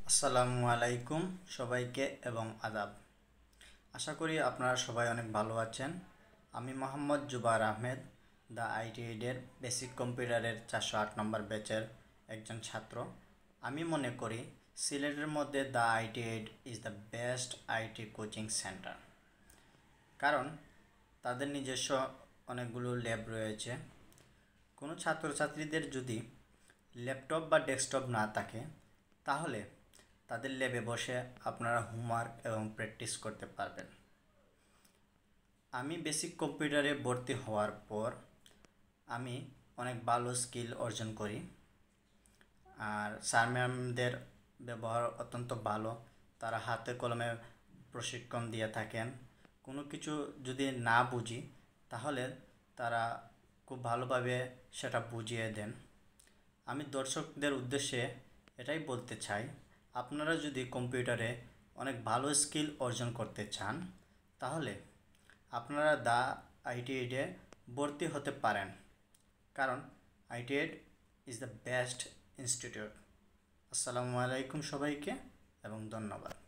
আসসালামু আলাইকুম সবাইকে এবং আদাব। আশা করি আপনারা সবাই অনেক ভালো আছেন। আমি মোহাম্মদ জুবার আহমেদ, দ্য আইটি এইডের বেসিক কম্পিউটারের 408 নম্বর ব্যাচের একজন ছাত্র। আমি মনে করি সিলেটের মধ্যে the IT aid is the best IT coaching centre, কারণ তাদের নিজস্ব অনেকগুলো ল্যাব রয়েছে। কোনো ছাত্রছাত্রীদের যদি ল্যাপটপ বা ডেস্কটপ না থাকে, তাহলে তাদের ল্যাবে বসে আপনারা হোমওয়ার্ক এবং প্র্যাকটিস করতে পারবেন। আমি বেসিক কম্পিউটারে ভর্তি হওয়ার পর আমি অনেক ভালো স্কিল অর্জন করি, আর স্যার ম্যামদের ব্যবহার অত্যন্ত ভালো। তারা হাতে কলমে প্রশিক্ষণ দিয়ে থাকেন। কোনো কিছু যদি না বুঝি, তাহলে তারা খুব ভালোভাবে সেটা বুঝিয়ে দেন। আমি দর্শকদের উদ্দেশ্যে এটাই বলতে চাই, আপনারা যদি কম্পিউটারে অনেক ভালো স্কিল অর্জন করতে চান, তাহলে আপনারা দ্য আইটি এইডে ভর্তি হতে পারেন, কারণ IT aid is the best institute. আসসালামু আলাইকুম সবাইকে এবং ধন্যবাদ।